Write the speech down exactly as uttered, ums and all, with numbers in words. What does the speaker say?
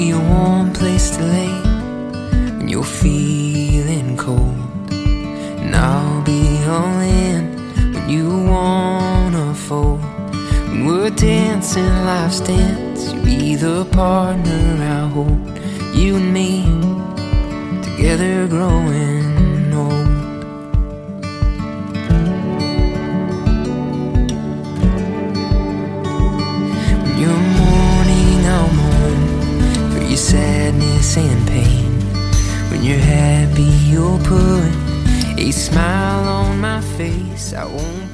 be a warm place to lay when you're feeling cold. And I'll be all in when you wanna fold. When we're dancing life's dance, you'll be the partner I hold. You and me, together growing old. When you're mourning, I'll mourn for your sadness and pain. When you're happy, you'll put a smile on my face. I won't